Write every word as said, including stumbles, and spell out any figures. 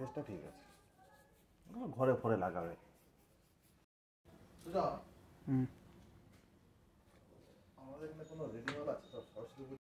বেশটা ঠিক আছে, ঘরে ফরে লাগাবে। হুম আমাদের এখানে কোনো রেডিওয়ালা আছে তো সরস্বতী